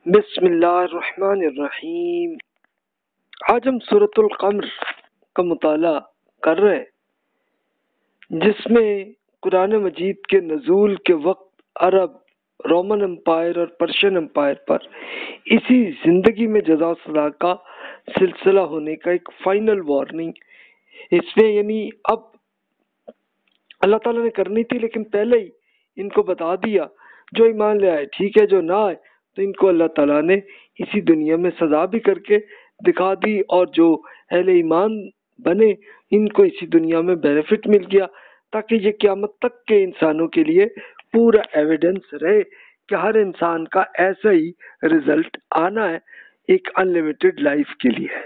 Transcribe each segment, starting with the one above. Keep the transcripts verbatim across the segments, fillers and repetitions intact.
بسم اللہ الرحمن الرحیم۔ آج ہم سورۃ القمر کا مطالعہ کر رہے ہیں، جس میں قرآن مجید کے نزول کے وقت عرب، رومن امپائر اور پرشین امپائر پر اسی زندگی میں جزا و سزا کا سلسلہ ہونے کا ایک فائنل وارننگ اس میں، یعنی اب اللہ تعالیٰ نے کرنی تھی لیکن پہلے ہی ان کو بتا دیا، جو ایمان لے آئے ٹھیک ہے، جو نہ آئے تو ان کو اللہ تعالیٰ نے اسی دنیا میں سزا بھی کر کے دکھا دی، اور جو اہل ایمان بنے ان کو اسی دنیا میں بینیفٹ مل گیا، تاکہ یہ قیامت تک کے انسانوں کے لیے پورا ایویڈنس رہے کہ ہر انسان کا ایسا ہی رزلٹ آنا ہے ایک انلیمیٹڈ لائف کے لیے۔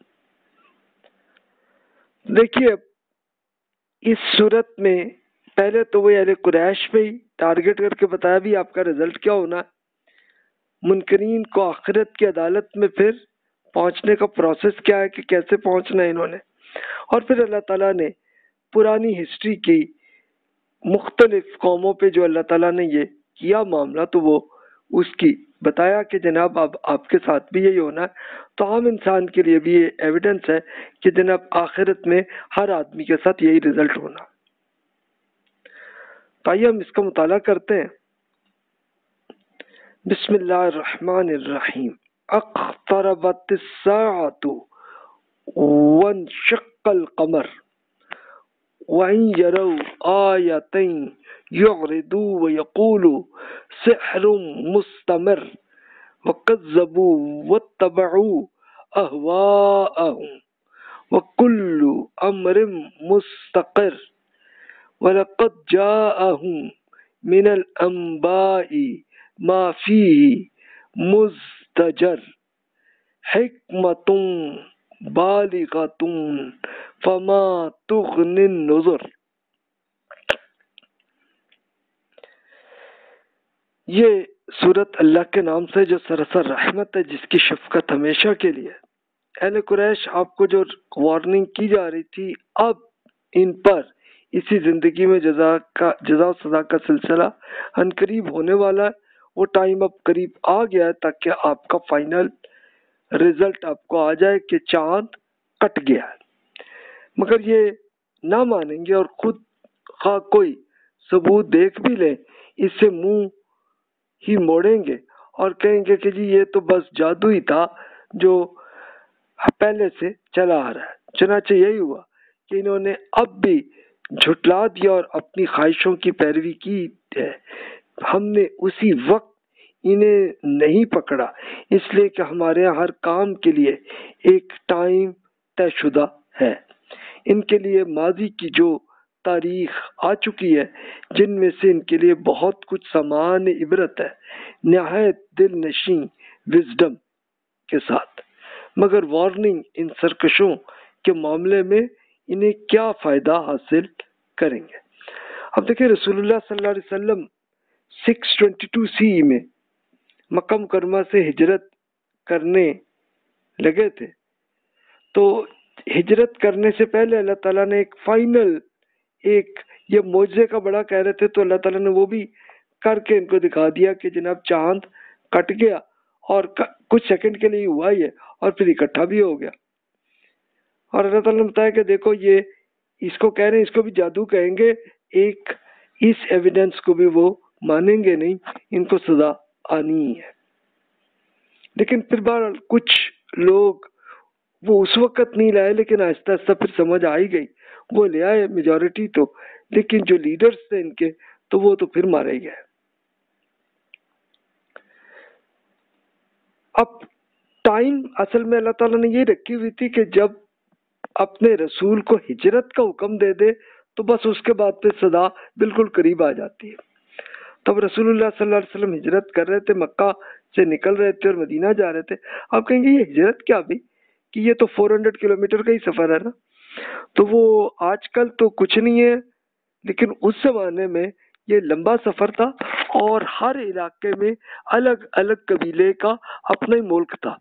دیکھیے اس صورت میں پہلے تو وہ اہل قریش پہ ہی ٹارگٹ کر کے بتایا بھی آپ کا رزلٹ کیا ہونا ہے، منکرین کو آخرت کی عدالت میں پھر پہنچنے کا پروسیس کیا ہے کہ کیسے پہنچنا ہے انہوں نے، اور پھر اللہ تعالیٰ نے پرانی ہسٹری کی مختلف قوموں پہ جو اللہ تعالیٰ نے یہ کیا معاملہ تو وہ اس کی بتایا کہ جناب اب آپ کے ساتھ بھی یہی ہونا ہے، تو عام انسان کے لیے بھی یہ ایویڈنس ہے کہ جناب آخرت میں ہر آدمی کے ساتھ یہی رزلٹ ہونا۔ تو آئیے ہم اس کا مطالعہ کرتے ہیں۔ بسم اللہ الرحمن الرحیم۔ اقتربت الساعۃ وانشق القمر وَإِن يَرَوْا آيَةً يُعْرِضُوا وَيَقُولُوا سِحْرٌ مُسْتَمِرٌّ وَكَذَّبُوا وَاتَّبَعُوا أَهْوَاءَهُمْ وَكُلُّ أَمْرٍ مُسْتَقِرٌّ وَلَقَدْ جَاءَهُم مِّنَ الْأَنبَاءِ مَا فِيهِ مُزْدَجَرٌ حِكْمَةٌ بالغة فما تغنی النذر۔ یہ سورت اللہ کے نام سے جو سراسر رحمت ہے، جس کی شفقت ہمیشہ کے لیے۔ اہل قریش آپ کو جو وارننگ کی جا رہی تھی، اب ان پر اسی زندگی میں جزا کا جزا و سزا کا سلسلہ ان قریب ہونے والا ہے۔ وہ ٹائم اب قریب آ گیا ہے تاکہ آپ کا فائنل رزلٹ آپ کو آ جائے کہ چاند کٹ گیا ہے، مگر یہ نہ مانیں گے اور خود خواہ کوئی ثبوت دیکھ بھی لیں اس سے منہ ہی موڑیں گے اور کہیں گے کہ جی یہ تو بس جادو ہی تھا جو پہلے سے چلا آ رہا ہے۔ چنانچہ یہی ہوا کہ انہوں نے اب بھی جھٹلا دیا اور اپنی خواہشوں کی پیروی کی ہے۔ ہم نے اسی وقت انہیں نہیں پکڑا، اس لیے کہ ہمارے یہاں ہر کام کے لیے ایک ٹائم طے شدہ ہے۔ ان کے لیے ماضی کی جو تاریخ آ چکی ہے، جن میں سے ان کے لیے بہت کچھ سامان عبرت ہے، نہایت دل نشیں وزڈم کے ساتھ، مگر وارننگ ان سرکشوں کے معاملے میں انہیں کیا فائدہ حاصل کریں گے۔ اب دیکھیں رسول اللہ صلی اللہ علیہ وسلم سکس ٹوینٹی ٹو سی میں مکہ مکرمہ سے ہجرت کرنے لگے تھے، تو ہجرت کرنے سے پہلے اللہ تعالیٰ نے ایک فائنل ایک یہ معجزے کا بڑا کہہ رہے تھے، تو اللہ تعالیٰ نے وہ بھی کر کے ان کو دکھا دیا کہ جناب چاند کٹ گیا، اور کچھ سیکنڈ کے لیے ہوا ہی ہے اور پھر اکٹھا بھی ہو گیا۔ اور اللہ تعالیٰ نے بتایا کہ دیکھو یہ اس کو کہہ رہے ہیں، اس کو بھی جادو کہیں گے، ایک اس ایویڈنس کو بھی وہ مانیں گے نہیں، ان کو سزا آنی ہے۔ لیکن پھر بہرحال کچھ لوگ وہ اس وقت نہیں لائے، لیکن آہستہ آہستہ پھر سمجھ آئی گئی، وہ لے آئے میجورٹی تو، لیکن جو لیڈرز تھے ان کے تو وہ تو پھر مارے گئے۔ اب ٹائم اصل میں اللہ تعالیٰ نے یہ رکھی ہوئی تھی کہ جب اپنے رسول کو ہجرت کا حکم دے دے تو بس اس کے بعد پھر سزا بالکل قریب آ جاتی ہے۔ تب رسول اللہ صلی اللہ علیہ وسلم ہجرت کر رہے تھے، مکہ سے نکل رہے تھے اور مدینہ جا رہے تھے۔ آپ کہیں گے یہ ہجرت کیا بھی، کہ یہ تو فور ہنڈریڈ کلو میٹر کا ہی سفر ہے نا، تو وہ آج کل تو کچھ نہیں ہے، لیکن اس زمانے میں یہ لمبا سفر تھا اور ہر علاقے میں الگ الگ قبیلے کا اپنا ہی ملک تھا۔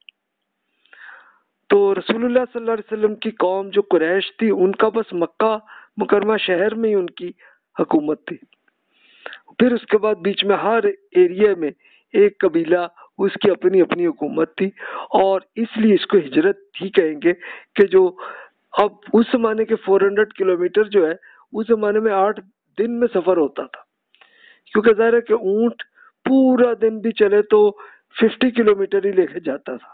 تو رسول اللہ صلی اللہ علیہ وسلم کی قوم جو قریش تھی، ان کا بس مکہ مکرمہ شہر میں ہی ان کی حکومت تھی۔ پھر اس کے بعد بیچ میں ہر ایریے میں ایک قبیلہ، اس کی اپنی اپنی حکومت تھی، اور اس لیے اس کو ہجرت ہی کہیں گے کہ جو اب اس زمانے کے فور ہنڈریڈ کلو میٹر جو ہے اس زمانے میں آٹھ دن میں سفر ہوتا تھا، کیونکہ ظاہر ہے کہ اونٹ پورا دن بھی چلے تو ففٹی کلو میٹر ہی لے کے جاتا تھا۔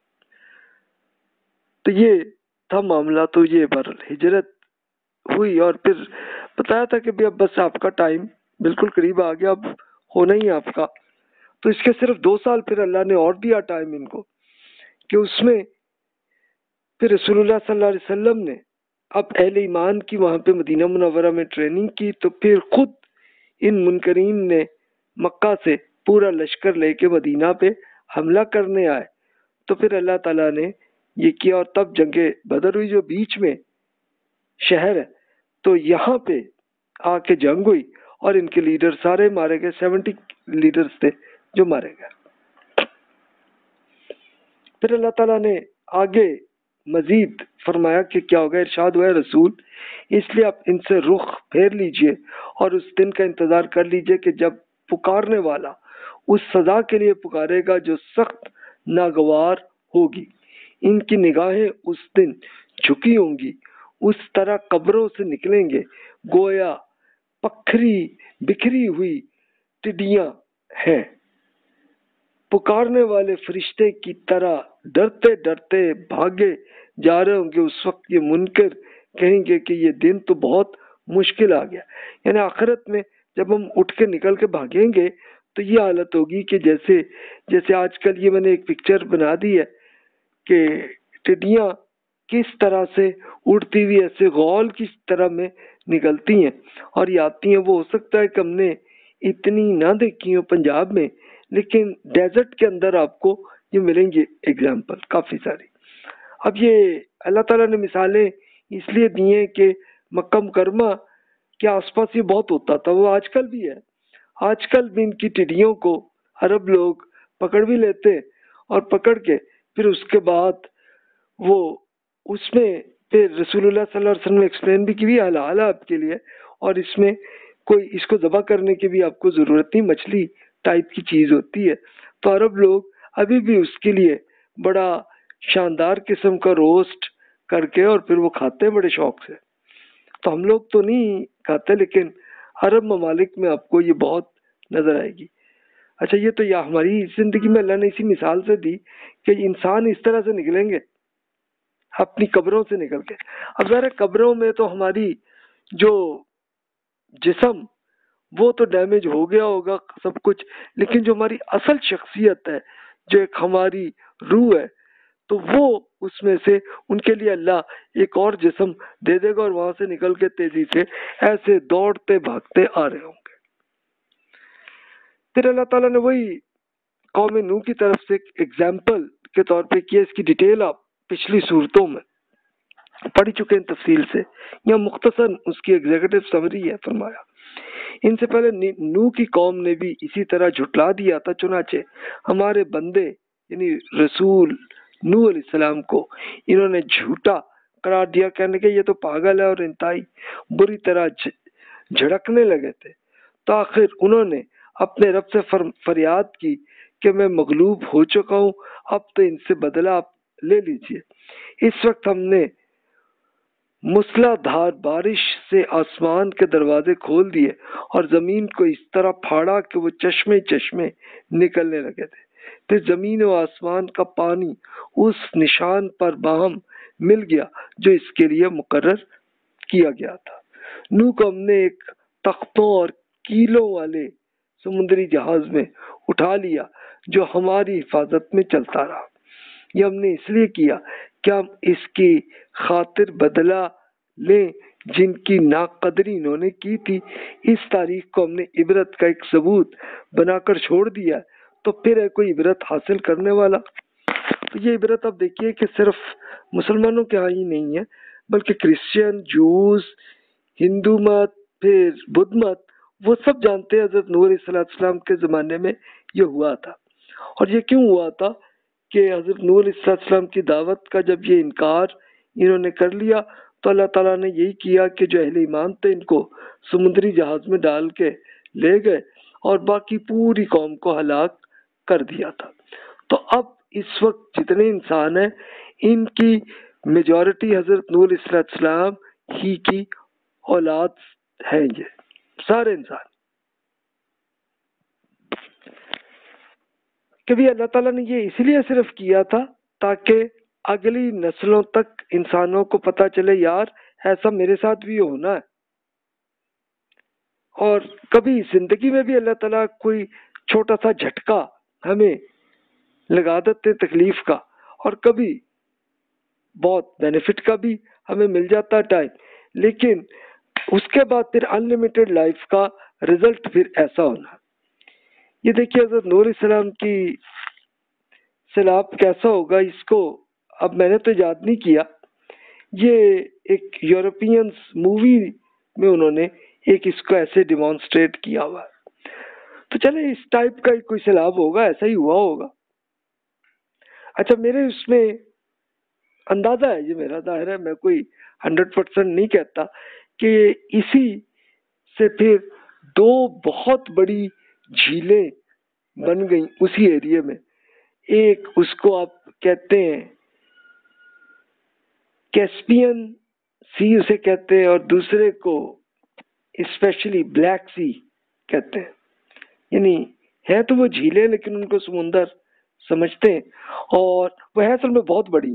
تو یہ تھا معاملہ، تو یہ بر ہجرت ہوئی، اور پھر بتایا تھا کہ بھی اب بس آپ کا ٹائم بالکل قریب آ گیا، اب ہونا ہی ہے آپ کا۔ تو اس کے صرف دو سال پھر اللہ نے اور دیا ٹائم ان کو، کہ اس میں پھر رسول اللہ صلی اللہ علیہ وسلم نے اب اہل ایمان کی وہاں پہ مدینہ منورہ میں ٹریننگ کی، تو پھر خود ان منکرین نے مکہ سے پورا لشکر لے کے مدینہ پہ حملہ کرنے آئے، تو پھر اللہ تعالیٰ نے یہ کیا، اور تب جنگ بدر ہوئی جو بیچ میں شہر ہے، تو یہاں پہ آ کے جنگ ہوئی، اور ان کے لیڈر سارے مارے گئے، سیونٹی لیڈرز تھے جو مارے گئے۔ پھر اللہ تعالیٰ نے آگے مزید فرمایا کہ کیا ہوگا، ارشاد ہوا ہے رسول اس لیے آپ ان سے رخ پھیر لیجئے اور اس دن کا انتظار کر لیجئے کہ جب پکارنے والا اس سزا کے لیے پکارے گا جو سخت ناگوار ہوگی، ان کی نگاہیں اس دن جھکی ہوں گی، اس طرح قبروں سے نکلیں گے گویا پکھری بکھری ہوئی ٹڈیاں ہیں، پکارنے والے فرشتے کی طرح ڈرتے ڈرتے بھاگے جا رہے ہوں گے۔ اس وقت یہ منکر کہیں گے کہ یہ دن تو بہت مشکل آ گیا، یعنی آخرت میں جب ہم اٹھ کے نکل کے بھاگیں گے تو یہ حالت ہوگی کہ جیسے جیسے آج کل یہ میں نے ایک پکچر بنا دی ہے کہ ٹڈیاں کس طرح سے اڑتی ہوئی ایسے غول کی طرح میں نکلتی ہیں اور یہ آتی ہیں۔ وہ ہو سکتا ہے کہ ہم نے اتنی نہ دیکھی ہو پنجاب میں، لیکن ڈیزرٹ کے اندر آپ کو یہ ملیں گے ایگزامپل کافی ساری۔ اب یہ اللہ تعالیٰ نے مثالیں اس لیے دی ہیں کہ مکہ مکرمہ کے آس پاس یہ بہت ہوتا تھا، وہ آج کل بھی ہے، آج کل بھی ان کی ٹڈیوں کو عرب لوگ پکڑ بھی لیتے اور پکڑ کے پھر اس کے بعد وہ اس میں پھر رسول اللہ صلی اللہ علیہ وسلم نے ایکسپلین بھی کی بھی حلال ہے آپ کے لیے، اور اس میں کوئی اس کو ذبح کرنے کی بھی آپ کو ضرورت نہیں، مچھلی ٹائپ کی چیز ہوتی ہے۔ تو عرب لوگ ابھی بھی اس کے لیے بڑا شاندار قسم کا روسٹ کر کے اور پھر وہ کھاتے ہیں بڑے شوق سے۔ تو ہم لوگ تو نہیں کھاتے، لیکن عرب ممالک میں آپ کو یہ بہت نظر آئے گی۔ اچھا، یہ تو یہ ہماری زندگی میں اللہ نے اسی مثال سے دی کہ انسان اس طرح سے نکلیں گے اپنی قبروں سے نکل کے۔ اب ذرا قبروں میں تو ہماری جو جسم وہ تو ڈیمیج ہو گیا ہوگا سب کچھ، لیکن جو ہماری اصل شخصیت ہے، جو ایک ہماری روح ہے، تو وہ اس میں سے ان کے لیے اللہ ایک اور جسم دے دے گا اور وہاں سے نکل کے تیزی سے ایسے دوڑتے بھاگتے آ رہے ہوں گے۔ پھر اللہ تعالیٰ نے وہی قوم نوح کی طرف سے ایگزامپل کے طور پہ کیا، اس کی ڈیٹیل آپ پچھلی صورتوں میں پڑھ چکے ہیں تفصیل سے، یا مختصر اس کی ایگزیکٹو سمری ہے۔ فرمایا ان سے پہلے نوح کی قوم نے بھی اسی طرح جھٹلا دیا تھا، چنانچہ ہمارے بندے یعنی رسول نوح علیہ السلام کو انہوں نے جھوٹا قرار دیا، کہنے کہ یہ تو پاگل ہے، اور انتہائی بری طرح جھڑکنے لگے تھے۔ تو آخر انہوں نے اپنے رب سے فریاد کی کہ میں مغلوب ہو چکا ہوں، اب تو ان سے بدلہ آپ لے لیجئے۔ اس وقت ہم نے مسلح دھار بارش سے آسمان کے دروازے کھول دیے اور زمین کو اس طرح پھاڑا کہ وہ چشمے چشمے نکلنے لگے تھے۔ پھر زمین و آسمان کا پانی اس نشان پر باہم مل گیا جو اس کے لیے مقرر کیا گیا تھا۔ نوح کو ہم نے ایک تختوں اور کیلوں والے سمندری جہاز میں اٹھا لیا جو ہماری حفاظت میں چلتا رہا۔ یہ ہم نے اس لیے کیا کہ ہم اس کی خاطر بدلہ لیں جن کی ناقدری انہوں نے کی تھی۔ اس تاریخ کو ہم نے عبرت کا ایک ثبوت بنا کر چھوڑ دیا، تو پھر ہے کوئی عبرت حاصل کرنے والا۔ تو یہ عبرت اب دیکھیے کہ صرف مسلمانوں کے ہاں ہی نہیں ہے، بلکہ کرسچین، جوز، ہندو مت، پھر بدھ مت، وہ سب جانتے ہیں حضرت نوح علیہ السلام کے زمانے میں یہ ہوا تھا۔ اور یہ کیوں ہوا تھا کہ حضرت نوح علیہ السلام کی دعوت کا جب یہ انکار انہوں نے کر لیا تو اللہ تعالیٰ نے یہی کیا کہ جو اہل ایمان تھے ان کو سمندری جہاز میں ڈال کے لے گئے اور باقی پوری قوم کو ہلاک کر دیا تھا۔ تو اب اس وقت جتنے انسان ہیں ان کی میجورٹی حضرت نوح علیہ السلام ہی کی اولاد ہیں، یہ سارے انسان۔ کبھی اللہ تعالیٰ نے یہ اس لیے صرف کیا تھا تاکہ اگلی نسلوں تک انسانوں کو پتہ چلے یار ایسا میرے ساتھ بھی ہونا ہے۔ اور کبھی زندگی میں بھی اللہ تعالیٰ کوئی چھوٹا سا جھٹکا ہمیں لگا دیتے تکلیف کا، اور کبھی بہت بینیفٹ کا بھی ہمیں مل جاتا ٹائم، لیکن اس کے بعد پھر انلمیٹڈ لائف کا رزلٹ پھر ایسا ہونا۔ یہ دیکھیے حضرت نوح علیہ السلام کی سیلاب کیسا ہوگا، اس کو اب میں نے تو یاد نہیں کیا، یہ ایک یورپینز مووی میں انہوں نے ایک اس کو ایسے ڈیمانسٹریٹ کیا ہوا ہے۔ تو چلے اس ٹائپ کا کوئی سیلاب ہوگا، ایسا ہی ہوا ہوگا۔ اچھا میرے اس میں اندازہ ہے، یہ میرا ظاہر ہے، میں کوئی ہنڈریڈ پرسینٹ نہیں کہتا، کہ اسی سے پھر دو بہت بڑی جھیلیں بن گئیں اسی ایریے میں۔ ایک اس کو آپ کہتے ہیں کیسپین سی اسے کہتے ہیں، اور دوسرے کو اسپیشلی بلیک سی کہتے ہیں۔ یعنی ہے تو وہ جھیلیں لیکن ان کو سمندر سمجھتے ہیں، اور وہ ہے اصل میں بہت بڑی۔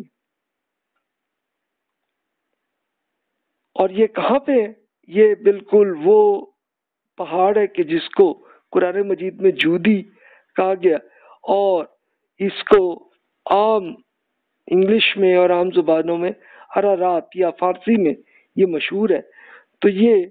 اور یہ کہاں پہ ہے؟ یہ بالکل وہ پہاڑ ہے کہ جس کو قرآن مجید میں جودی کہا گیا، اور اس کو عام انگلش میں اور عام زبانوں میں ارارات یا فارسی میں یہ مشہور ہے۔ تو یہ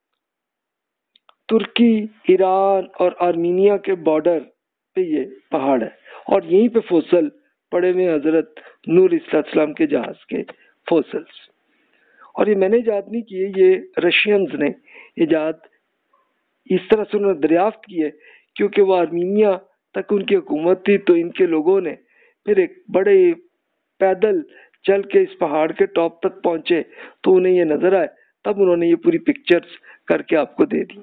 ترکی، ایران اور آرمینیا کے بارڈر پہ یہ پہاڑ ہے، اور یہیں پہ فوسل پڑے ہوئے حضرت نوح علیہ السلام کے جہاز کے فوسلز۔ اور یہ میں نے ایجاد نہیں کیے، یہ رشینز نے ایجاد اس طرح سے انہوں نے دریافت کی ہے، کیونکہ وہ آرمینیا تک ان کی حکومت تھی، تو ان کے لوگوں نے پھر ایک بڑے پیدل چل کے اس پہاڑ کے ٹاپ تک پہنچے، تو انہیں یہ نظر آئے، تب انہوں نے یہ پوری پکچرز کر کے آپ کو دے دی۔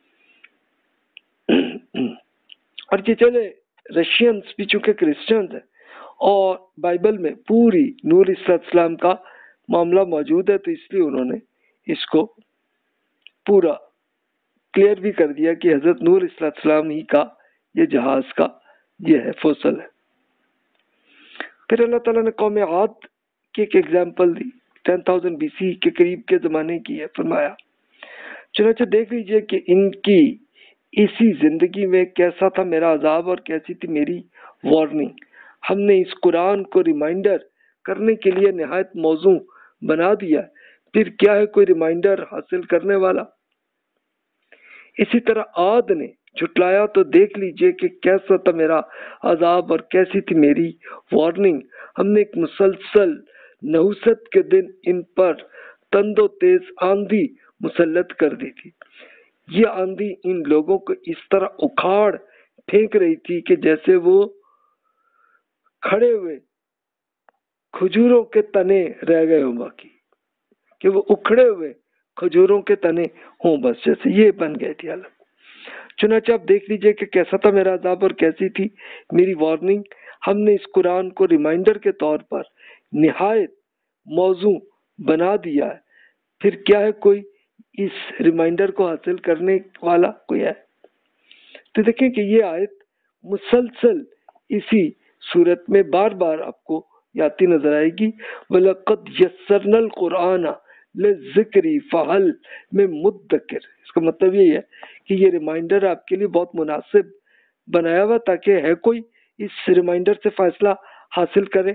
اور یہ چلے رشینز بھی چونکہ کرسچنز ہیں، اور بائبل میں پوری نوح علیہ السلام کا معاملہ موجود ہے، تو اس لیے انہوں نے اس کو پورا کلیئر بھی کر دیا کہ حضرت نوح علیہ السلام ہی کا یہ جہاز کا یہ ہے فوسل ہے۔ پھر اللہ تعالیٰ نے قوم عاد کی ایک ایگزامپل دی، ٹین تھاؤزینڈ بی سی کے قریب کے زمانے کی ہے، فرمایا چنانچہ دیکھ لیجئے کہ ان کی اسی زندگی میں کیسا تھا میرا عذاب اور کیسی تھی میری وارننگ۔ ہم نے اس قرآن کو ریمائنڈر کرنے کے لیے نہایت موزوں بنا دیا، پھر کیا ہے کوئی ریمائنڈر حاصل کرنے والا؟ اسی طرح عاد نے جھٹلایا تو دیکھ لیجئے کہ کیسا تھا میرا عذاب اور کیسی تھی میری وارننگ۔ ہم نے ایک مسلسل نحوست کے دن ان پر تند و تیز آندھی مسلط کر دی تھی۔ یہ آندھی ان لوگوں کو اس طرح اکھاڑ پھینک رہی تھی کہ جیسے وہ کھڑے ہوئے کھجوروں کے تنے رہ گئے ہوں، باقی کہ وہ اکھڑے ہوئے کھجوروں کے تنے ہوں، بس جیسے یہ بن گئے تھی حالت۔ چنانچہ آپ دیکھ لیجئے کہ کیسا تھا میرا عذاب اور کیسی تھی میری وارننگ۔ ہم نے اس قرآن کو ریمائنڈر کے طور پر نہایت موزوں بنا دیا ہے، پھر کیا ہے کوئی اس ریمائنڈر کو حاصل کرنے والا کوئی ہے؟ تو دیکھیں کہ یہ آیت مسلسل اسی صورت میں بار بار آپ کو آتی نظر آئے گی۔ وَلَقَدْ يَسَّرْنَا الْقُرْآنَ لِلذِّكْرِ فَهَلْ مِن مُدَّكِرٍ۔ اس کا مطلب یہ ہے کہ یہ ریمائنڈر آپ کے لیے بہت مناسب بنایا ہوا تاکہ ہے کوئی اس ریمائنڈر سے فیصلہ حاصل کرے۔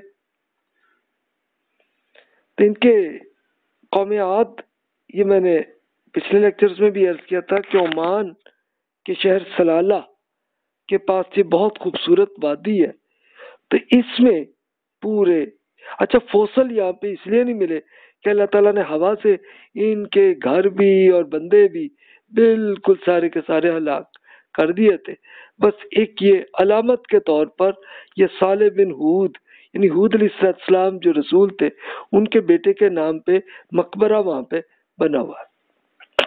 تو ان کے قوم عاد، یہ میں نے پچھلے لیکچرز میں بھی عرض کیا تھا کہ عمان کے شہر سلالہ کے پاس یہ بہت خوبصورت وادی ہے، تو اس میں پورے اچھا فوسل یہاں پہ اس لیے نہیں ملے کہ اللہ تعالیٰ نے ہوا سے ان کے گھر بھی اور بندے بھی بالکل سارے کے سارے ہلاک کر دیے تھے، بس ایک یہ علامت کے طور پر یہ صالح بن ہود یعنی ہود علیہ السلام جو رسول تھے ان کے بیٹے کے نام پہ مقبرہ وہاں پہ بنا ہوا ہے۔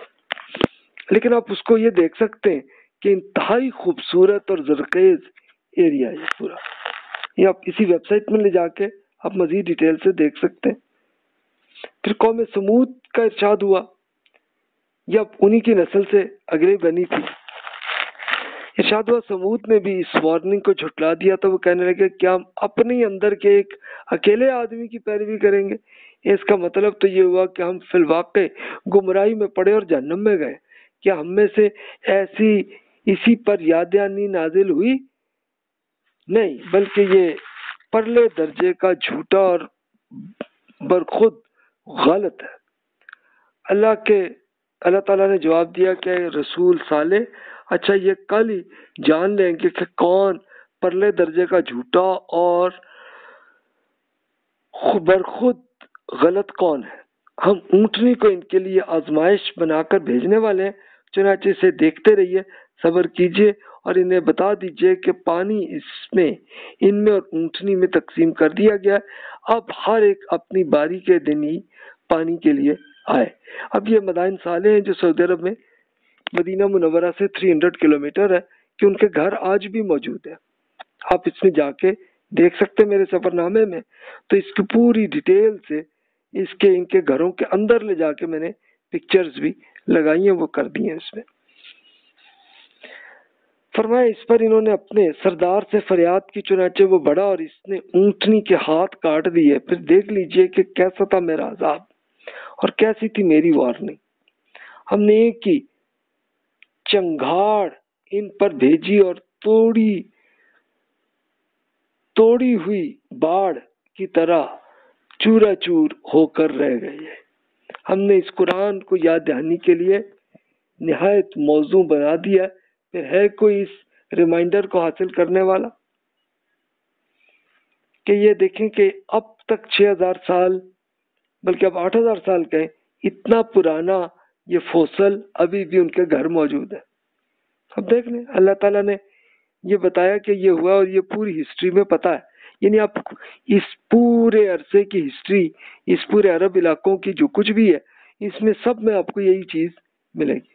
لیکن آپ اس کو یہ دیکھ سکتے ہیں کہ انتہائی خوبصورت اور زرخیز ایریا ہے پورا. یہ آپ اسی ویب سائٹ میں لے جا کے آپ مزید ڈیٹیل سے دیکھ سکتے ہیں. پھر قوم سمود کا ارشاد ہوا، یہ اب انہی کی نسل سے اگلے بنی تھی. ارشاد ہوا سمود نے بھی اس وارننگ کو جھٹلا دیا تو وہ کہنے لگے کیا ہم اپنے ہی اندر کے ایک اکیلے آدمی کی پیروی کریں گے؟ اس کا مطلب تو یہ ہوا کہ ہم فی الواقع گمراہی میں پڑے اور جہنم میں گئے. کیا ہم میں سے ایسی اسی پر یاد دہانی نازل ہوئی؟ نہیں، بلکہ یہ پرلے درجے کا جھوٹا اور برخود غلط ہے. اللہ کے اللہ تعالیٰ نے جواب دیا کہ رسول صالح، اچھا یہ کل ہی جان لیں گے کہ کون پرلے درجے کا جھوٹا اور برخود غلط کون ہے. ہم اونٹنی کو ان کے لیے آزمائش بنا کر بھیجنے والے ہیں، چنانچہ اسے دیکھتے رہیے، صبر کیجیے اور انہیں بتا دیجیے کہ پانی اس میں ان میں اور اونٹنی میں تقسیم کر دیا گیا ہے. اب ہر ایک اپنی باری کے دن ہی پانی کے لیے آئے. اب یہ مدائن صالح ہیں جو سعودی عرب میں مدینہ منورہ سے تین سو کلومیٹر ہے، کہ ان کے گھر آج بھی موجود ہے. آپ اس میں جا کے دیکھ سکتے ہیں میرے سفر نامے میں، تو اس کی پوری ڈیٹیل سے اس کے ان کے گھروں کے اندر لے جا کے میں نے پکچرز بھی لگائی ہیں، وہ کر دی ہیں اس میں. فرمایا اس پر انہوں نے اپنے سردار سے فریاد کی، چنانچہ وہ بڑا اور اس نے اونٹنی کے ہاتھ کاٹ دیے. پھر دیکھ لیجئے کہ کیسا تھا میرا عذاب اور کیسی تھی میری وارننگ. ہم نے ایک ہی چنگھاڑ ان پر بھیجی اور توڑی توڑی ہوئی باڑ کی طرح چورا چور ہو کر رہ گئی ہے. ہم نے اس قرآن کو یاد دہانی کے لیے نہایت موزوں بنا دیا. پھر ہے کوئی اس ریمائنڈر کو حاصل کرنے والا؟ کہ یہ دیکھیں کہ اب تک چھ ہزار سال بلکہ اب آٹھ ہزار سال کا ہے، اتنا پرانا یہ فوسل ابھی بھی ان کے گھر موجود ہے. اب دیکھ لیں، اللہ تعالیٰ نے یہ بتایا کہ یہ ہوا اور یہ پوری ہسٹری میں پتا ہے. یعنی آپ اس پورے عرصے کی ہسٹری، اس پورے عرب علاقوں کی جو کچھ بھی ہے، اس میں سب میں آپ کو یہی چیز ملے گی.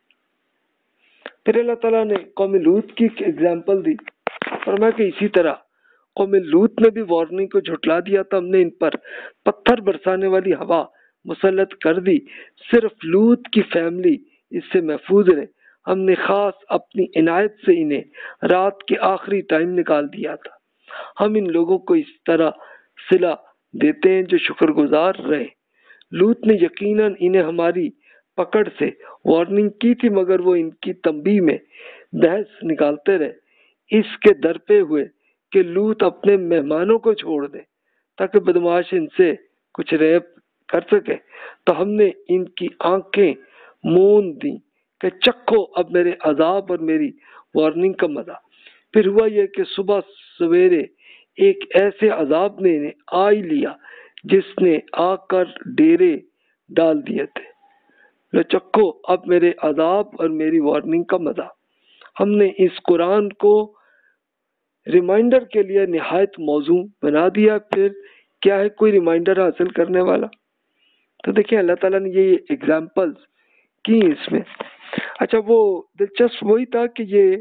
پھر اللہ تعالیٰ نے قوم لوط کی ایگزامپل دی، فرمایا کہ اسی طرح قوم لوط نے بھی وارننگ کو جھٹلا دیا تو ہم نے ان پر پتھر برسانے والی ہوا مسلط کر دی. صرف لوط کی فیملی اس سے محفوظ رہے. ہم نے خاص اپنی عنایت سے انہیں رات کے آخری ٹائم نکال دیا تھا. ہم ان لوگوں کو اس طرح صلہ دیتے ہیں جو شکر گزار رہے. لوط نے یقیناً انہیں ہماری پکڑ سے وارننگ کی تھی، مگر وہ ان کی تنبیہ میں بحث نکالتے رہے، اس کے درپے ہوئے کہ لوط اپنے مہمانوں کو چھوڑ دے تاکہ بدمعاش ان سے کچھ ریپ کر سکے. تو ہم نے ان کی آنکھیں مون دیں کہ چکھو اب میرے عذاب اور میری وارننگ کا مزہ. پھر ہوا یہ کہ صبح سویرے ایک ایسے عذاب نے انہیں آ ہی لیا جس نے آ کر ڈیرے ڈال دیے تھے. لو چکھو اب میرے عذاب اور میری وارننگ کا مزہ. ہم نے اس قرآن کو ریمائنڈر کے لیے نہایت موزوں بنا دیا. پھر کیا ہے کوئی ریمائنڈر حاصل کرنے والا؟ تو دیکھیں اللہ تعالیٰ نے یہ ایگزامپلز کی اس میں. اچھا وہ دلچسپ وہی تھا کہ یہ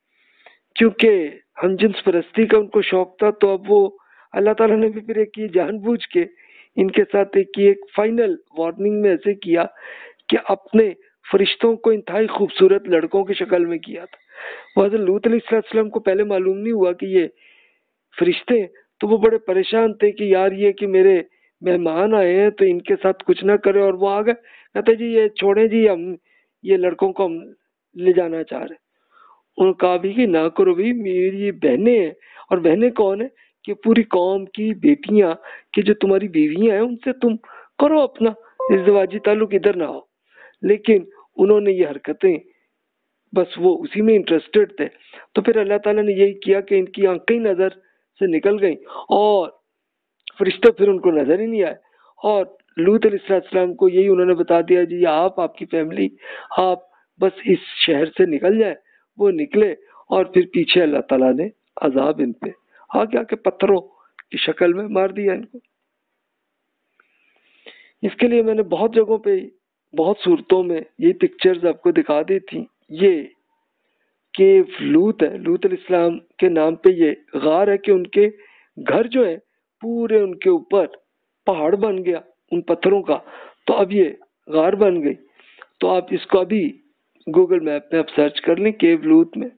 چونکہ ہم جنس پرستی کا ان کو شوق تھا، تو اب وہ اللہ تعالیٰ نے بھی پھر ایک یہ جان بوجھ کے ان کے ساتھ ایک ایک فائنل وارننگ میں ایسے کیا کہ اپنے فرشتوں کو انتہائی خوبصورت لڑکوں کی شکل میں کیا تھا. وہ حضرت لوط علیہ السلام کو پہلے معلوم نہیں ہوا کہ یہ فرشتے، تو وہ بڑے پریشان تھے کہ یار یہ کہ میرے مہمان آئے ہیں تو ان کے ساتھ کچھ نہ کرے. اور وہ آ گئے کہتے جی یہ چھوڑیں جی، ہم یہ لڑکوں کو ہم لے جانا چاہ رہے ہیں. انہوں نے کہا بھی کہ نہ کرو بھی، میری یہ بہنیں ہیں. اور بہنیں کون ہیں؟ کہ پوری قوم کی بیٹیاں کہ جو تمہاری بیویاں ہیں ان سے تم کرو اپنا ازدواجی تعلق، ادھر نہ ہو. لیکن انہوں نے یہ حرکتیں بس وہ اسی میں انٹرسٹڈ تھے. تو پھر اللہ تعالیٰ نے یہی کیا کہ ان کی آنکھیں نظر سے نکل گئیں اور فرشتے پھر ان کو نظر ہی نہیں آئے. اور لوط علیہ السلام کو یہی انہوں نے بتا دیا جی آپ آپ کی فیملی آپ بس اس شہر سے نکل جائیں. وہ نکلے اور پھر پیچھے اللہ تعالیٰ نے عذاب ان پہ آ گیا کہ پتھروں کی شکل میں مار دیا ان کو. اس کے لیے میں نے بہت جگہوں پہ بہت صورتوں میں یہ پکچرز آپ کو دکھا دی تھی. یہ کیو لوت ہے، لوت علیہ السلام کے نام پہ یہ غار ہے کہ ان کے گھر جو ہے پورے ان کے اوپر پہاڑ بن گیا ان پتھروں کا، تو اب یہ غار بن گئی. تو آپ اس کو ابھی گوگل میپ میں آپ سرچ کر لیں کیو لوت میں.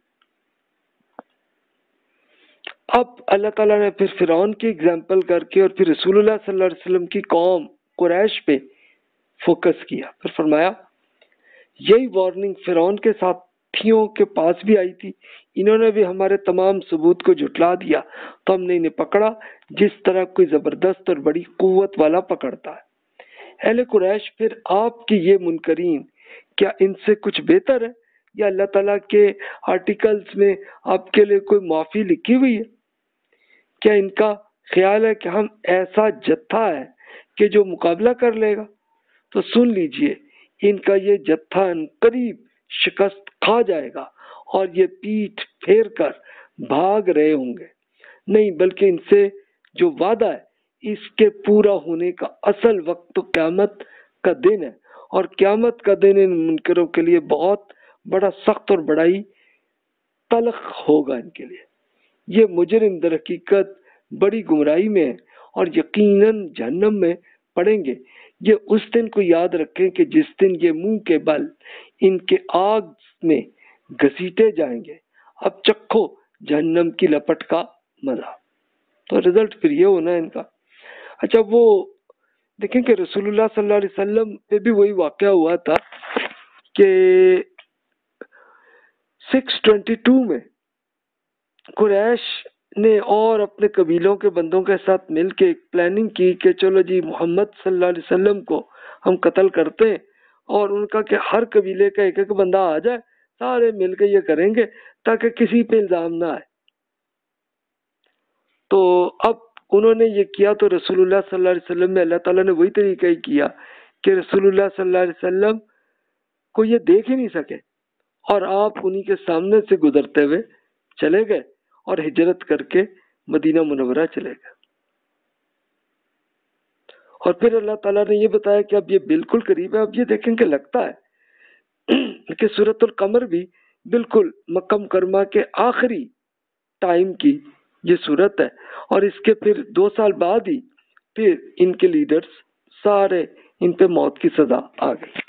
اب اللہ تعالیٰ نے پھر فرعون کی اگزامپل کر کے اور پھر رسول اللہ صلی اللہ علیہ وسلم کی قوم قریش پہ فوکس کیا. پھر فرمایا یہی وارننگ فرعون کے ساتھیوں کے پاس بھی آئی تھی، انہوں نے بھی ہمارے تمام ثبوت کو جھٹلا دیا تو ہم نے انہیں پکڑا جس طرح کوئی زبردست اور بڑی قوت والا پکڑتا ہے. اہل قریش پھر آپ کی یہ منکرین کیا ان سے کچھ بہتر ہے، یا اللہ تعالیٰ کے آرٹیکلز میں آپ کے لیے کوئی معافی لکھی ہوئی ہے؟ کیا ان کا خیال ہے کہ ہم ایسا جتھا ہے کہ جو مقابلہ کر لے گا؟ تو سن لیجئے ان کا یہ جتھا قریب شکست کھا جائے گا اور یہ پیٹھ پھیر کر بھاگ رہے ہوں گے. نہیں بلکہ ان سے جو وعدہ ہے اس کے پورا ہونے کا اصل وقت تو قیامت کا دن ہے، اور قیامت کا دن ان منکروں کے لیے بہت بڑا سخت اور بڑائی تلخ ہوگا ان کے لیے. یہ مجرم در حقیقت بڑی گمراہی میں ہے اور یقیناً جہنم میں پڑیں گے. یہ اس دن کو یاد رکھیں کہ جس دن یہ منہ کے بل ان کے آگ میں گھسیٹے جائیں گے. اب چکھو جہنم کی لپٹ کا مزہ. تو رزلٹ پھر یہ ہونا ہے ان کا. اچھا وہ دیکھیں کہ رسول اللہ صلی اللہ علیہ وسلم پہ بھی وہی واقعہ ہوا تھا کہ سکس ٹوینٹی ٹو میں قریش نے اور اپنے قبیلوں کے بندوں کے ساتھ مل کے ایک پلاننگ کی کہ چلو جی محمد صلی اللہ علیہ وسلم کو ہم قتل کرتے ہیں، اور ان کا کہ ہر قبیلے کا ایک ایک بندہ آ جائے، سارے مل کے یہ کریں گے تاکہ کسی پہ الزام نہ آئے. تو اب انہوں نے یہ کیا تو رسول اللہ صلی اللہ علیہ وسلم نے اللہ تعالیٰ نے وہی طریقہ ہی کیا کہ رسول اللہ صلی اللہ علیہ وسلم کو یہ دیکھ ہی نہیں سکے، اور آپ انہی کے سامنے سے گزرتے ہوئے چلے گئے اور ہجرت کر کے مدینہ منورہ چلے گئے. اور پھر اللہ تعالیٰ نے یہ بتایا کہ اب یہ بالکل قریب ہے. اب یہ دیکھیں کہ لگتا ہے کہ سورۃ القمر بھی بالکل مکہ مکرمہ کے آخری ٹائم کی یہ صورت ہے، اور اس کے پھر دو سال بعد ہی پھر ان کے لیڈرز سارے ان پہ موت کی سزا آ گئی.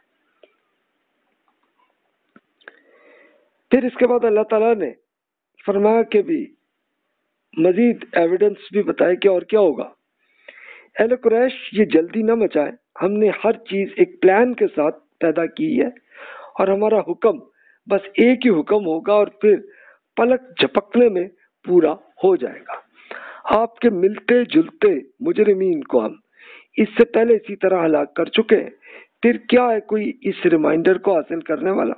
پھر اس کے بعد اللہ تعالیٰ نے فرمایا کہ بھی مزید ایویڈنس بھی بتائے کہ اور کیا ہوگا. اہل قریش یہ جلدی نہ مچائے، ہم نے ہر چیز ایک پلان کے ساتھ پیدا کی ہے، اور ہمارا حکم بس ایک ہی حکم ہوگا اور پھر پلک جھپکنے میں پورا ہو جائے گا. آپ کے ملتے جلتے مجرمین کو ہم اس سے پہلے اسی طرح ہلاک کر چکے ہیں، پھر کیا ہے کوئی اس ریمائنڈر کو حاصل کرنے والا؟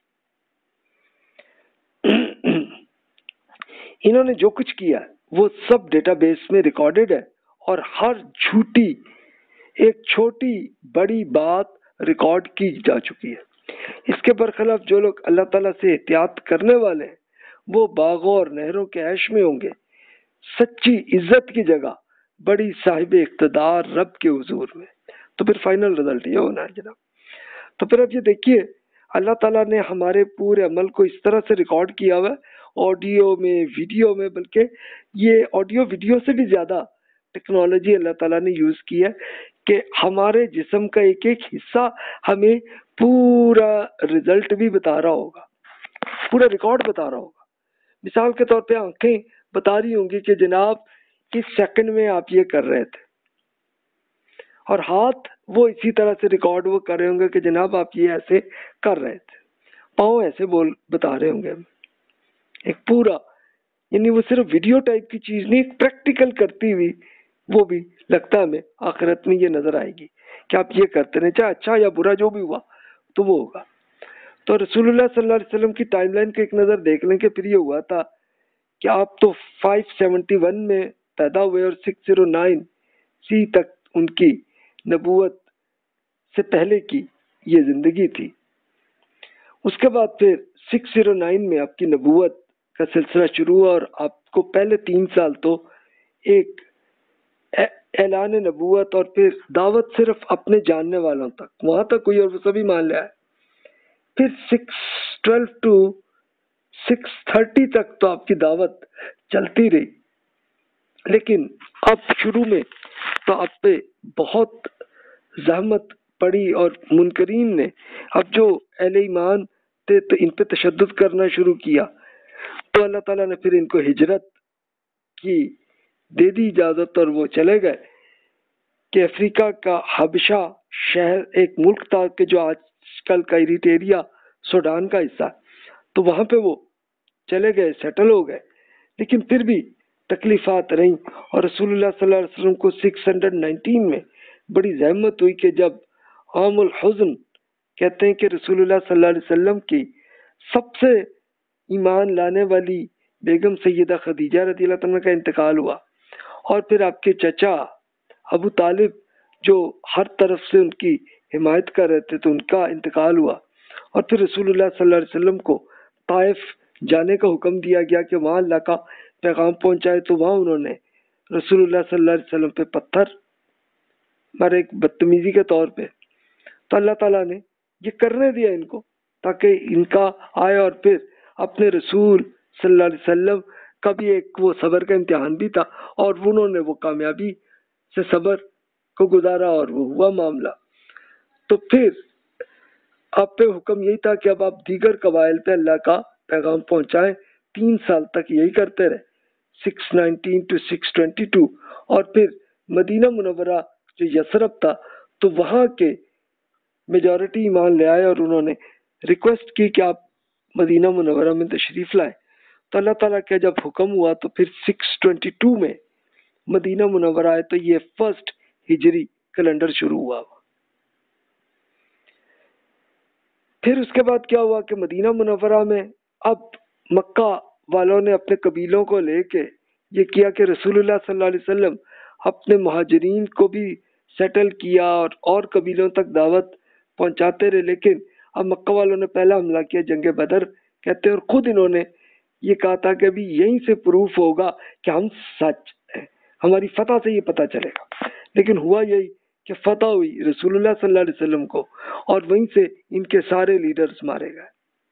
انہوں نے جو کچھ کیا وہ سب ڈیٹا بیس میں ریکارڈڈ ہے، اور ہر جھوٹی ایک چھوٹی بڑی بات ریکارڈ کی جا چکی ہے. اس کے برخلاف جو لوگ اللہ تعالیٰ سے احتیاط کرنے والے ہیں وہ باغوں اور نہروں کے عیش میں ہوں گے، سچی عزت کی جگہ بڑی صاحب اقتدار رب کے حضور میں. تو پھر فائنل رزلٹ یہ ہونا ہے جناب. تو پھر اب یہ دیکھیے اللہ تعالیٰ نے ہمارے پورے عمل کو اس طرح سے ریکارڈ کیا ہوا ہے، آڈیو میں ویڈیو میں، بلکہ یہ آڈیو ویڈیو سے بھی زیادہ ٹیکنالوجی اللہ تعالیٰ نے یوز کی ہے کہ ہمارے جسم کا ایک ایک حصہ ہمیں پورا رزلٹ بھی بتا رہا ہوگا، پورا ریکارڈ بتا رہا ہوگا. مثال کے طور پہ آنکھیں بتا رہی ہوں گی کہ جناب کس سیکنڈ میں آپ یہ کر رہے تھے، اور ہاتھ وہ اسی طرح سے ریکارڈ وہ کر رہے ہوں گے کہ جناب آپ یہ ایسے کر رہے تھے، پاؤں ایسے بول بتا رہے ہوں گے. ایک پورا یعنی وہ صرف ویڈیو ٹائپ کی چیز نہیں، ایک پریکٹیکل کرتی ہوئی وہ بھی لگتا ہے ہمیں آخرت میں یہ نظر آئے گی کہ آپ یہ کرتے رہے، چاہے اچھا یا برا جو بھی ہوا تو وہ ہوگا. تو رسول اللہ صلی اللہ علیہ وسلم کی ٹائم لائن کو ایک نظر دیکھ لیں کہ پھر یہ ہوا تھا کہ آپ تو فائیو سیونٹی ون میں پیدا ہوئے اور سکس زیرو نائن سی تک ان کی نبوت سے پہلے کی یہ زندگی تھی. اس کے بعد پھر سکس زیرو نائن میں آپ کی نبوت کا سلسلہ شروع ہوا، اور آپ کو پہلے تین سال تو ایک اعلان نبوت اور پھر دعوت صرف اپنے جاننے والوں تک، وہاں تک کوئی اور وہ سبھی مان لیا ہے. پھر six twelve two six thirty تک تو آپ کی دعوت چلتی رہی، لیکن اب شروع میں تو آپ پہ بہت زحمت پڑی اور منکرین نے اب جو اہل ایمان تھے تو ان پہ تشدد کرنا شروع کیا، تو اللہ تعالیٰ نے پھر ان کو ہجرت کی دے دی اجازت، اور وہ چلے گئے کہ افریقہ کا حبشہ شہر ایک ملک تھا کہ جو آج کل کا ایریٹریا سوڈان کا حصہ، تو وہاں پہ وہ چلے گئے، سیٹل ہو گئے، لیکن پھر بھی تکلیفات رہیں، اور رسول اللہ صلی اللہ علیہ وسلم کو سکس ہنڈریڈ نائنٹین میں بڑی زحمت ہوئی کہ جب عام الحزن کہتے ہیں کہ رسول اللہ صلی اللہ علیہ وسلم کی سب سے ایمان لانے والی بیگم سیدہ خدیجہ رضی اللہ عنہا کا انتقال ہوا، اور پھر آپ کے چچا ابو طالب جو ہر طرف سے ان کی حمایت کر رہے تھے تو ان کا انتقال ہوا، اور پھر رسول اللہ صلی اللہ علیہ وسلم کو طائف جانے کا حکم دیا گیا کہ وہاں اللہ کا پیغام پہنچائے، تو وہاں انہوں نے رسول اللہ صلی اللہ علیہ وسلم پہ پتھر مارے ایک بدتمیزی کے طور پہ، تو اللہ تعالیٰ نے یہ کرنے دیا ان کو تاکہ ان کا آئے، اور پھر اپنے رسول صلی اللہ علیہ وسلم کا بھی ایک وہ صبر کا امتحان بھی تھا، اور انہوں نے وہ کامیابی سے صبر کو گزارا اور وہ ہوا معاملہ۔ تو پھر آپ پہ حکم یہی تھا کہ اب آپ دیگر قبائل پہ اللہ کا پیغام پہنچائیں، تین سال تک یہی کرتے رہے، six nineteen two six twenty two, اور پھر مدینہ منورہ جو یثرب تھا تو وہاں کے میجورٹی ایمان لے آئے، اور انہوں نے ریکویسٹ کی کہ آپ مدینہ منورہ میں تشریف لائیں، تو اللہ تعالیٰ کا جب حکم ہوا تو پھر سکس ٹوینٹی ٹو میں مدینہ منورہ آئے، تو یہ فرسٹ ہجری کیلنڈر شروع ہوا۔ پھر اس کے بعد کیا ہوا کہ مدینہ منورہ میں اب مکہ والوں نے اپنے قبیلوں کو لے کے یہ کیا کہ رسول اللہ صلی اللہ علیہ وسلم اپنے مہاجرین کو بھی سیٹل کیا اور اور قبیلوں تک دعوت پہنچاتے رہے، لیکن اب مکہ والوں نے پہلا حملہ کیا جنگ بدر کہتے ہیں، اور خود انہوں نے یہ کہا تھا کہ ابھی یہیں سے پروف ہوگا کہ ہم سچ ہیں، ہماری فتح سے یہ پتہ چلے گا، لیکن ہوا یہی کہ فتح ہوئی رسول اللہ صلی اللہ علیہ وسلم کو، اور وہیں سے ان کے سارے لیڈرز مارے گئے۔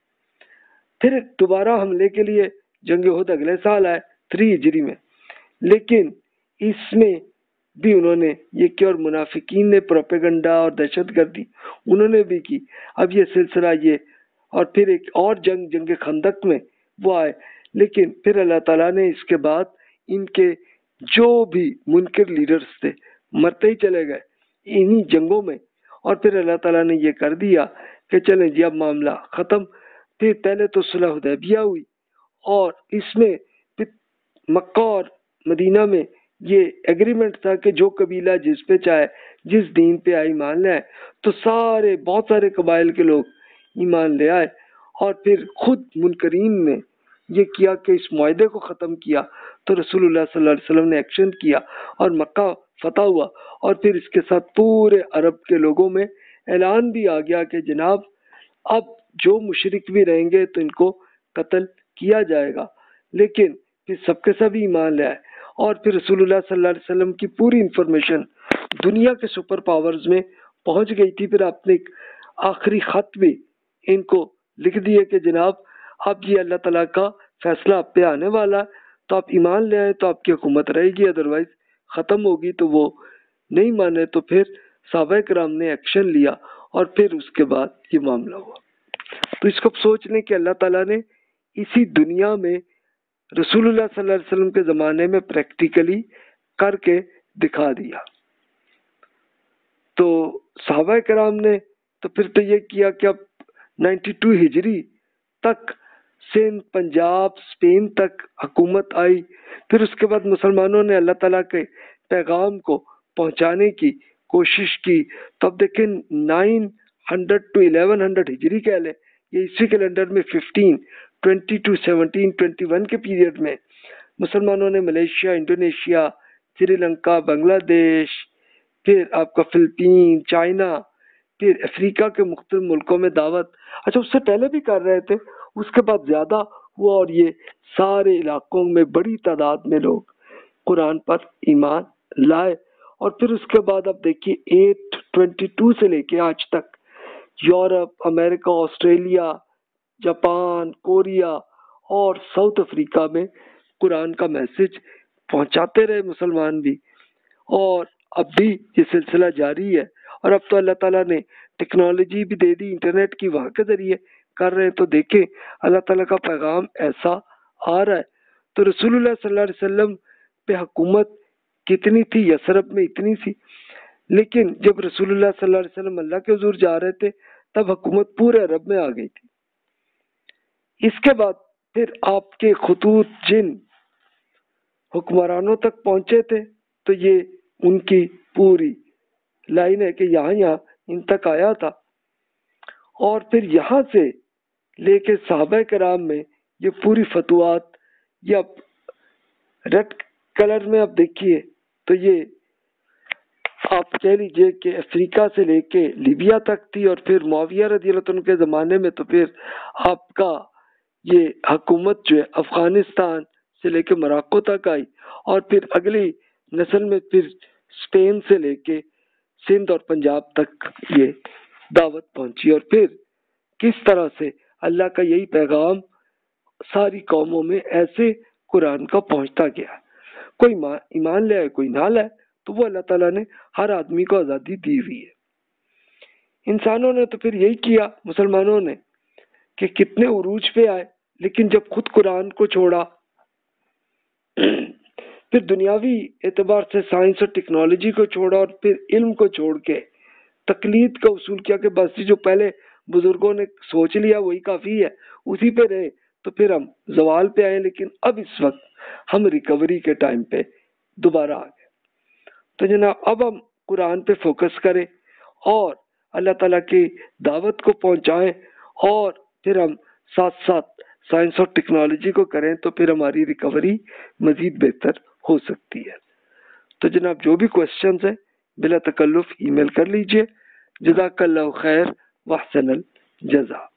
پھر دوبارہ حملے کے لیے جنگ احد اگلے سال آئے تھری ہجری میں، لیکن اس میں بھی انہوں نے یہ کیا، اور منافقین نے پروپیگنڈا اور دہشت گردی انہوں نے بھی کی۔ اب یہ سلسلہ یہ، اور پھر ایک اور جنگ جنگ خندق میں وہ آئے، لیکن پھر اللہ تعالیٰ نے اس کے بعد ان کے جو بھی منکر لیڈرز تھے مرتے ہی چلے گئے انہی جنگوں میں، اور پھر اللہ تعالیٰ نے یہ کر دیا کہ چلیں جی اب معاملہ ختم۔ پھر پہلے تو صلح حدیبیہ ہوئی، اور اس میں پھر مکہ اور مدینہ میں یہ ایگریمنٹ تھا کہ جو قبیلہ جس پہ چاہے جس دین پہ آئے ایمان لے آئے، تو سارے بہت سارے قبائل کے لوگ ایمان لے آئے، اور پھر خود منکرین نے یہ کیا کہ اس معاہدے کو ختم کیا، تو رسول اللہ صلی اللہ علیہ وسلم نے ایکشن کیا اور مکہ فتح ہوا، اور پھر اس کے ساتھ پورے عرب کے لوگوں میں اعلان بھی آ گیا کہ جناب اب جو مشرک بھی رہیں گے تو ان کو قتل کیا جائے گا، لیکن پھر سب کے سب ایمان لے آئے، اور پھر رسول اللہ صلی اللہ علیہ وسلم کی پوری انفارمیشن دنیا کے سپر پاورز میں پہنچ گئی تھی۔ پھر آپ نے ایک آخری خط بھی ان کو لکھ دیے کہ جناب اب یہ اللہ تعالیٰ کا فیصلہ آپ پہ آنے والا ہے، تو آپ ایمان لے آئے تو آپ کی حکومت رہے گی، ادروائز ختم ہوگی۔ تو وہ نہیں مانے، تو پھر صحابہ کرام نے ایکشن لیا، اور پھر اس کے بعد یہ معاملہ ہوا۔ تو اس کو سوچ لیں کہ اللہ تعالیٰ نے اسی دنیا میں رسول اللہ صلی اللہ علیہ وسلم کے زمانے میں پریکٹیکلی کر کے دکھا دیا۔ تو صحابہ کرام نے تو پھر تو یہ کیا کہ اب نائنٹی ٹو ہجری تک سندھ، پنجاب، اسپین تک حکومت آئی۔ پھر اس کے بعد مسلمانوں نے اللہ تعالیٰ کے پیغام کو پہنچانے کی کوشش کی۔ تو اب دیکھیں nine hundred two eleven hundred ہجری کہہ لیں، یہ اسی کیلنڈر میں fifteen twenty two seventeen twenty one کے پیریڈ میں مسلمانوں نے Malaysia, Indonesia, Sri Lanka, Bangladesh, پھر آپ کا فلپین، چائنا، پھر افریقہ کے مختلف ملکوں میں دعوت، اچھا اس سے پہلے بھی کر رہے تھے، اس کے بعد زیادہ ہوا، اور یہ سارے علاقوں میں بڑی تعداد میں لوگ قرآن پر ایمان لائے۔ اور پھر اس کے بعد اب دیکھیے ایٹ ٹوینٹی ٹو سے لے کے آج تک Europe, America, Australia, Japan, Korea اور ساؤتھ افریقہ میں قرآن کا میسج پہنچاتے رہے مسلمان بھی، اور اب بھی یہ سلسلہ جاری ہے۔ اور اب تو اللہ تعالیٰ نے ٹیکنالوجی بھی دے دی، انٹرنیٹ کی وہاں کے ذریعے کر رہے ہیں، تو دیکھیں اللہ تعالیٰ کا پیغام ایسا آ رہا ہے۔ تو رسول اللہ صلی اللہ علیہ وسلم پہ حکومت کتنی تھی؟ یثرب میں اتنی سی، لیکن جب رسول اللہ صلی اللہ علیہ وسلم اللہ کے حضور جا رہے تھے تب حکومت پورے عرب میں آ گئی تھی۔ اس کے بعد پھر آپ کے خطوط جن حکمرانوں تک پہنچے تھے تو یہ ان کی پوری لائن ہے کہ یہاں یہاں ان تک آیا تھا، اور پھر یہاں سے لے کے صحابہ کرام میں یہ پوری فتوحات، یہ اب ریڈ کلر میں اب دیکھیے تو یہ آپ کہہ لیجئے کہ افریقہ سے لے کے لیبیا تک تھی، اور پھر معاویہ رضی اللہ عنہ کے زمانے میں تو پھر آپ کا یہ حکومت جو ہے افغانستان سے لے کے مراکو تک آئی، اور پھر اگلی نسل میں پھر اسپین سے لے کے سندھ اور پنجاب تک یہ دعوت پہنچی، اور پھر کس طرح سے اللہ کا یہی پیغام ساری قوموں میں ایسے قرآن کا پہنچتا گیا۔ کوئی ایمان لے آئے کوئی نہ لائے، تو وہ اللہ تعالیٰ نے ہر آدمی کو آزادی دی ہوئی ہے۔ انسانوں نے تو پھر یہی کیا، مسلمانوں نے، کہ کتنے عروج پہ آئے، لیکن جب خود قرآن کو چھوڑا، پھر دنیاوی اعتبار سے سائنس اور ٹیکنالوجی کو چھوڑا، اور پھر علم کو چھوڑ کے تقلید کا اصول کیا کہ بس جو پہلے بزرگوں نے سوچ لیا وہی کافی ہے، اسی پہ رہے، تو پھر ہم زوال پہ آئے۔ لیکن اب اس وقت ہم ریکوری کے ٹائم پہ دوبارہ آ گئے۔ تو جناب اب ہم قرآن پہ فوکس کریں اور اللہ تعالیٰ کی دعوت کو پہنچائیں، اور پھر ہم ساتھ ساتھ سائنس اور ٹیکنالوجی کو کریں، تو پھر ہماری ریکوری مزید بہتر ہو سکتی ہے۔ تو جناب جو بھی کوشچنز ہیں بلا تکلف ای میل کر لیجئے۔ جزاک اللہ خیر واحسن الجزا۔